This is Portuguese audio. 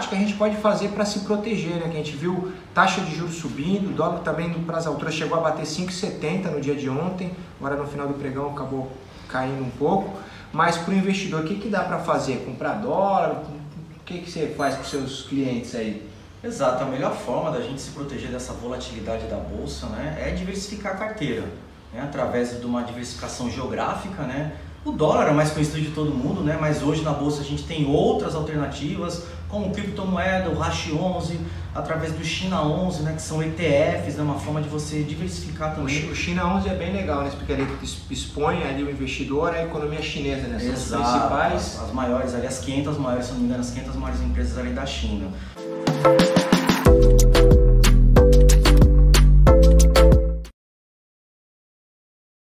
prática a gente pode fazer para se proteger, né? Que a gente viu taxa de juros subindo, o dólar também para as alturas chegou a bater 5,70 no dia de ontem, agora no final do pregão acabou caindo um pouco. Mas para o investidor, o que dá para fazer? Comprar dólar? O que você faz com os seus clientes aí? Exato, a melhor forma da gente se proteger dessa volatilidade da bolsa, né, é diversificar a carteira, né, através de uma diversificação geográfica, né. O dólar é o mais conhecido de todo mundo, né, mas hoje na bolsa a gente tem outras alternativas, como criptomoeda, o Hash11, através do China 11, né, que são ETFs, né, uma forma de você diversificar também. O China 11 é bem legal, né, porque ele expõe ali o investidor à economia chinesa, né, são Exato, as principais. as maiores, ali as 500 maiores, se não me engano, as 500 maiores empresas ali da China.